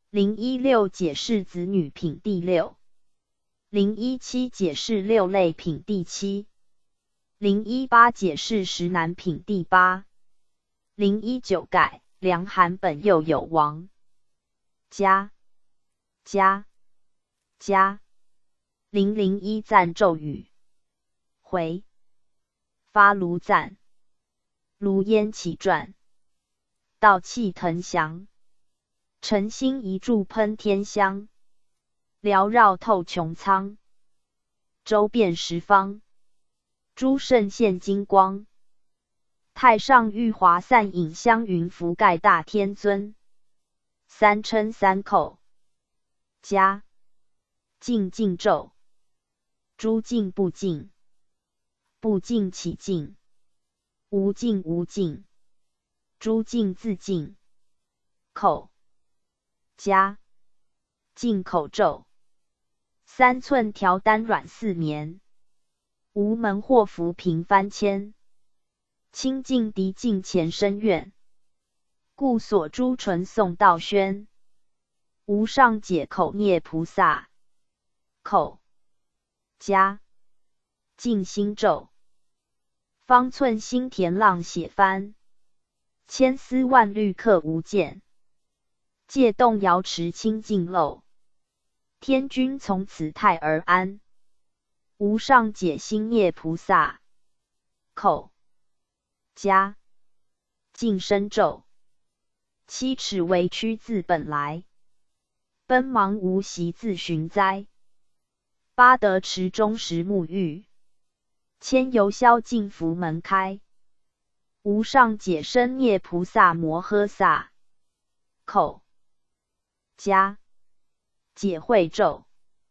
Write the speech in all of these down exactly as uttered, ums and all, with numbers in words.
零一六解释子女品第六。零一七解释六类品第七。零一八解释十难品第八。零一九改梁韩本又有王。加加加。零零一赞咒语。回发炉赞。炉烟起转。道气腾翔。晨星一柱喷天香。缭绕透穹苍。周遍十方。诸圣现金光。太上玉华散影香云覆盖大天尊。三称三叩。加净净咒。诸净不净。不净起净。无净无净。诸净自净。口加净口咒。三寸条丹软四绵。无门祸福平翻迁。清净涤净前深院。故所诸纯诵道宣。无上解口涅菩萨。口加净心咒。方寸心田浪写翻。千丝万缕刻无间。借动瑶池清净漏。天君从此泰而安。无上解心涅菩萨。口加净身咒。七尺为躯自本来。奔忙无习自寻哉。八德池中时沐浴。千由消尽福门开。无上解身涅菩萨摩诃萨。口加解慧咒。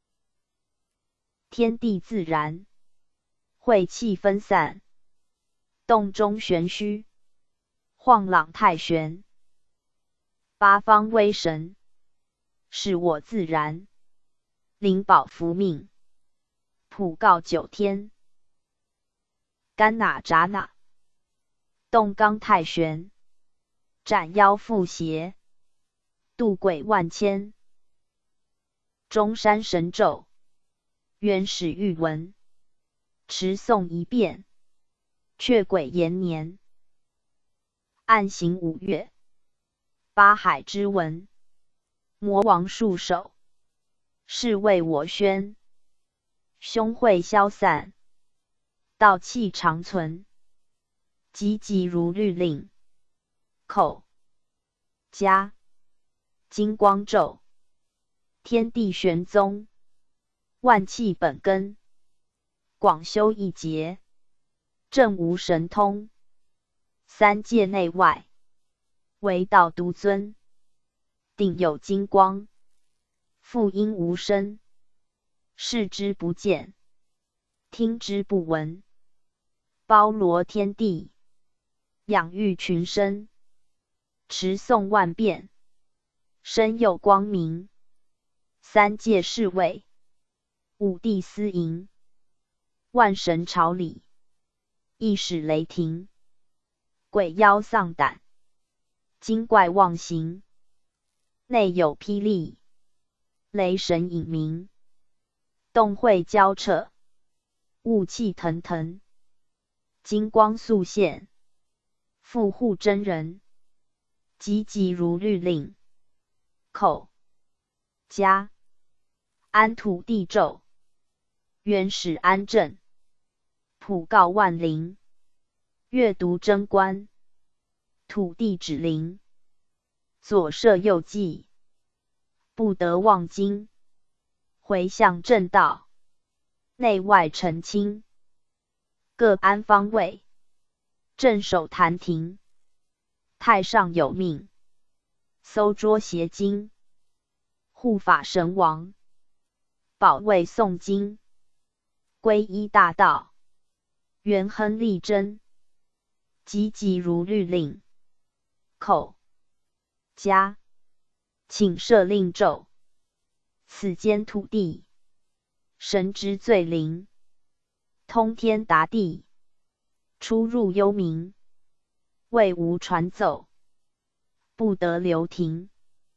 天地自然。晦气分散。动中玄虚。晃朗太玄。八方威神。是我自然。灵宝福命。普告九天。干那扎那。动刚太玄。斩妖伏邪。度鬼万千。中山神咒。原始玉文。持诵一遍。却鬼延年。暗行五岳。八海之文。魔王束手。是为我宣。凶秽消散。道气长存。急急如律令。口加金光咒。天地玄宗。万气本根。广修一劫。正无神通。三界内外。唯道独尊。定有金光。复音无声。视之不见。听之不闻。包罗天地。养育群生。持诵万遍。身有光明。三界侍卫。五帝司营。万神朝礼。一使雷霆。鬼妖丧胆。精怪妄行。内有霹雳。雷神隐明。动会交彻。雾气腾腾。金光速现。复护真人。急急如律令。口加安土地咒。原始安正。普告万灵。阅读真观。土地指灵。左摄右记。不得忘经。回向正道。内外澄清。各安方位。镇守坛庭。太上有命。搜捉邪经。护法神王。保卫诵经。皈依大道。元亨利贞。急急如律令。口加请设令咒。此间土地。神之最灵。通天达地。出入幽冥。未无传奏。不得留停。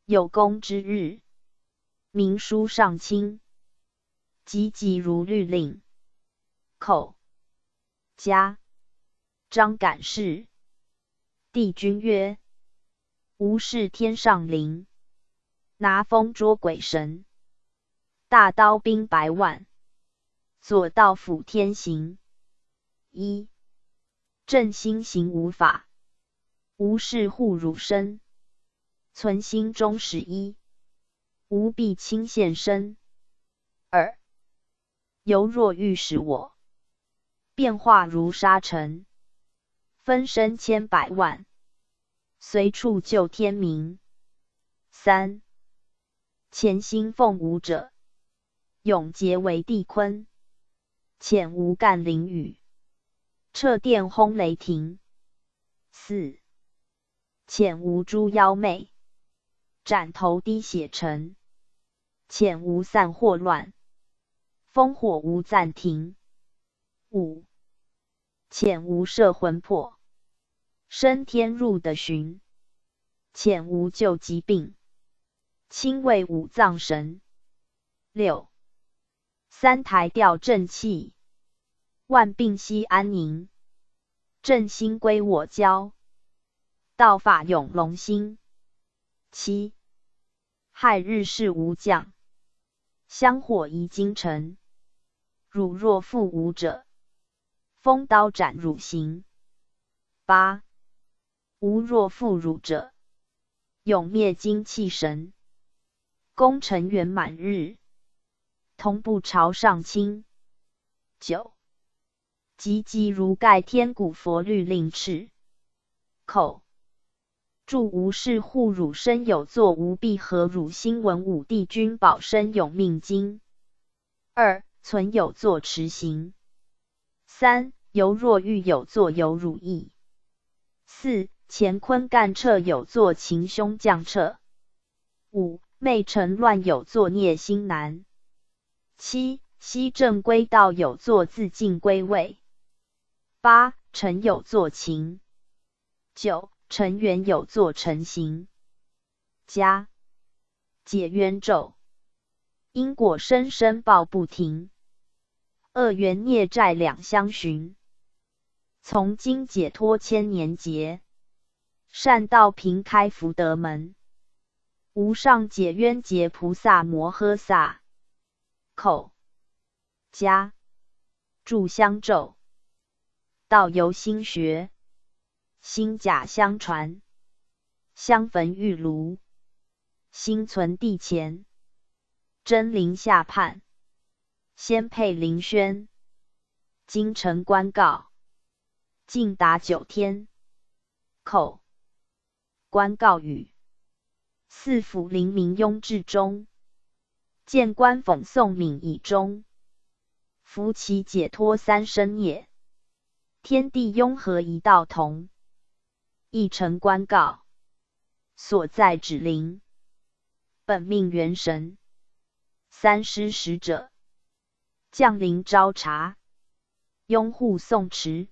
有功之日，明书上卿，急急如律令。寇家张感事。帝君曰：吾视天上灵，拿风捉鬼神，大刀兵百万，左道辅天行。一正心行无法，无事护汝身，存心中十一，吾必亲现身。二犹若欲使我，变化如沙尘，分身千百万，随处救天明。三潜心奉吾者，永结为帝坤，潜无干淋雨，掣电轰雷霆。四潜无诸妖魅，斩头滴血尘，潜无散祸乱，烽火无暂停。五潜无摄魂魄，升天入地巡，潜无救疾病，亲卫五脏神。六三台调正气，万病息安宁，正心归我交，道法永隆兴。七亥日事无将，香火移京城，汝若负吾者，锋刀斩汝行。八吾若负汝者，永灭精气神，功成圆满日，同步朝上卿。九急急如盖天鼓佛律令敕。寇祝吾事护汝身有作无弊和汝心文武帝君保身永命经。二存有作持行。三犹若欲有作有汝意。四乾坤干彻有作擒凶将彻。五昧尘乱有作孽心难。七西正归道有作自尽归位。八臣有作情。九成元有作成行。加解冤咒，因果生生报不停，恶缘孽债两相寻，从今解脱千年劫，善道平开福德门，无上解冤结菩萨摩诃萨。口加注香咒，道由心学，心甲相传，香焚玉炉，心存地前，真灵下判，先配灵轩，京城官告，尽达九天。口官告语，四府灵明雍至中，谏官讽诵敏以中，扶其解脱三生业，天地雍和一道同。一城官告，所在指灵，本命元神，三师使者，将灵招察，拥护诵持。